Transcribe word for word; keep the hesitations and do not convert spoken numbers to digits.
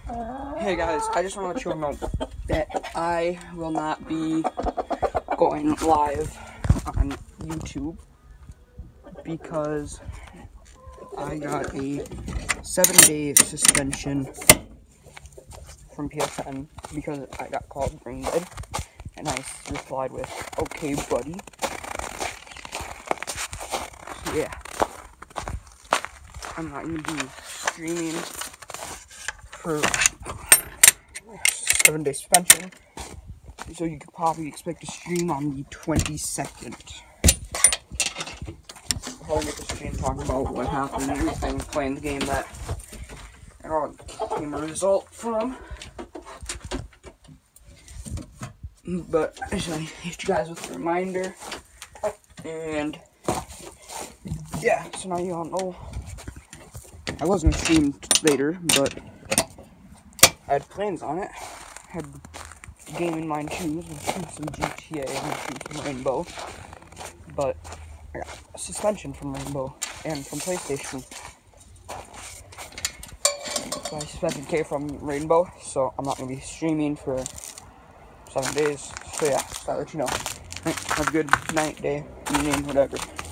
Hey guys, I just want to let you all know that I will not be going live on YouTube because I got a seven day suspension from P S N because I got called brain dead, and I replied with, "Okay, buddy." So yeah, I'm not going to be streaming for seven day suspension, so you could probably expect a stream on the twenty-second. I'll get the stream talking about what happened and everything, playing the game that it all came a result from. But I just want to hit you guys with a reminder, and yeah, so now you all know. I was gonna stream later, but I had plans on it. I had a game in mind too, some G T A and some Rainbow, but I got a suspension from Rainbow and from PlayStation. So I suspended K from Rainbow, so I'm not gonna be streaming for seven days. So yeah, so I'll let you know. Have a good night, day, evening, whatever.